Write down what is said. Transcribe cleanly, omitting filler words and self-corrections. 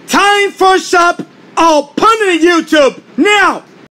Time for shop. I'll put it on YouTube now.